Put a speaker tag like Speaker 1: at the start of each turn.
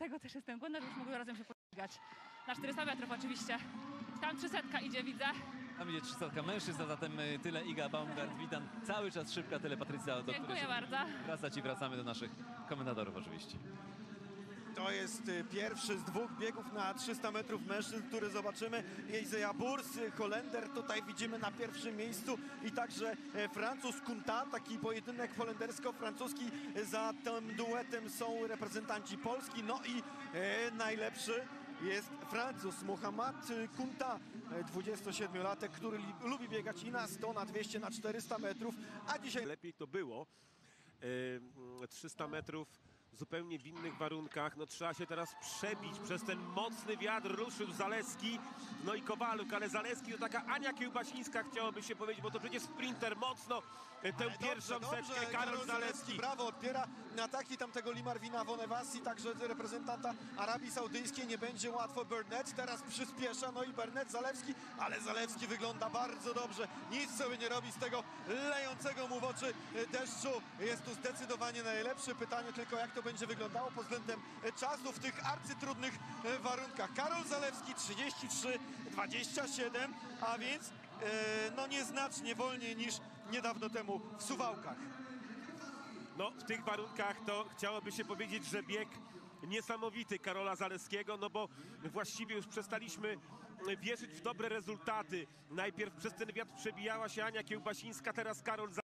Speaker 1: tego też jestem głodna, że już mogły razem się pobiegać. Na 400 metrów oczywiście. Tam 300 idzie, widzę.
Speaker 2: Tam idzie 300 mężczyzn, a zatem tyle Iga Baumgart. Witam cały czas szybka, tyle Patrycja.
Speaker 1: Dziękuję bardzo.
Speaker 2: Wracać i wracamy do naszych komentatorów oczywiście.
Speaker 3: To jest pierwszy z dwóch biegów na 300 metrów mężczyzn, który zobaczymy. Jejzeja Burs, Holender tutaj widzimy na pierwszym miejscu i także Francuz Kunta, taki pojedynek holendersko-francuski. Za tym duetem są reprezentanci Polski, no i najlepszy jest Francuz Mohamed Kunta, 27-latek, który lubi biegać i na 100, na 200, na 400 metrów, a dzisiaj
Speaker 4: lepiej to było. 300 metrów zupełnie w innych warunkach. No trzeba się teraz przebić przez ten mocny wiatr. Ruszył Zaleski, no i Kowaluk, ale Zaleski to taka Ania Kiełbasińska, chciałoby się powiedzieć, bo to przecież sprinter mocno tę pierwszą setkę. Karol Zaleski.
Speaker 3: Brawo, odpiera ataki tamtego Limarwina Vonevasi, także reprezentanta Arabii Saudyjskiej. Nie będzie łatwo. Burnett teraz przyspiesza, no i Burnett, Zalewski, ale Zalewski wygląda bardzo dobrze. Nic sobie nie robi z tego lejącego mu w oczy deszczu. Jest tu zdecydowanie najlepszy. Pytanie tylko, jak to będzie wyglądało pod względem czasu w tych arcytrudnych warunkach. Karol Zalewski 33:27, a więc no nieznacznie wolniej niż niedawno temu w Suwałkach.
Speaker 4: No w tych warunkach to chciałoby się powiedzieć, że bieg niesamowity Karola Zaleskiego, no bo właściwie już przestaliśmy wierzyć w dobre rezultaty. Najpierw przez ten wiatr przebijała się Ania Kiełbasińska, teraz Karol Zaleski.